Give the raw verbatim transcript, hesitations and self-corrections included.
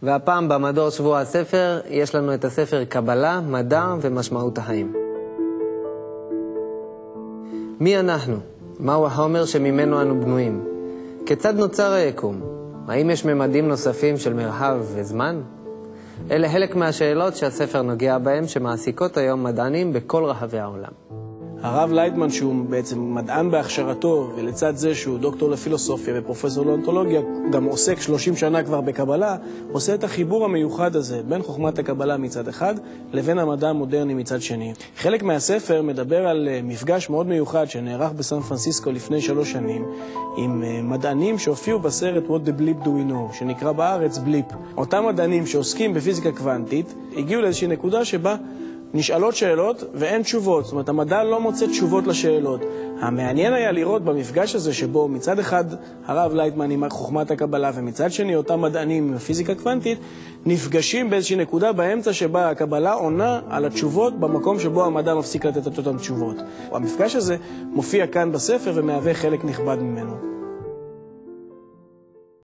והפעם במדור שבוע הספר יש לנו את הספר קבלה, מדע ומשמעות החיים. מי אנחנו? מהו החומר שממנו אנו בנויים? כיצד נוצר היקום? האם יש ממדים נוספים של מרחב וזמן? אלה חלק מהשאלות שהספר נוגע בהם שמעסיקות היום מדענים בכל רחבי העולם. הרב לייטמן, שהוא בעצם מדען בהכשרתו, ולצד זה שהוא דוקטור לפילוסופיה ופרופסור לאונתולוגיה, גם עוסק שלושים שנה כבר בקבלה, עושה את החיבור המיוחד הזה בין חוכמת הקבלה מצד אחד לבין המדע המודרני מצד שני. חלק מהספר מדבר על מפגש מאוד מיוחד שנערך בסן פרנסיסקו לפני שלוש שנים עם מדענים שהופיעו בסרט What the Bleep Do We Know, שנקרא בארץ בליפ. אותם מדענים שעוסקים בפיזיקה קוונטית הגיעו לאיזושהי נקודה שבה נשאלות שאלות ואין תשובות. זאת אומרת, המדע לא מוצא תשובות לשאלות. המעניין היה לראות במפגש הזה שבו מצד אחד הרב לייטמן עם חוכמת הקבלה ומצד שני אותם מדענים עם הפיזיקה קוונטית נפגשים באיזושהי נקודה באמצע שבה הקבלה עונה על התשובות במקום שבו המדע מפסיק לתת את אותן תשובות. המפגש הזה מופיע כאן בספר ומהווה חלק נכבד ממנו.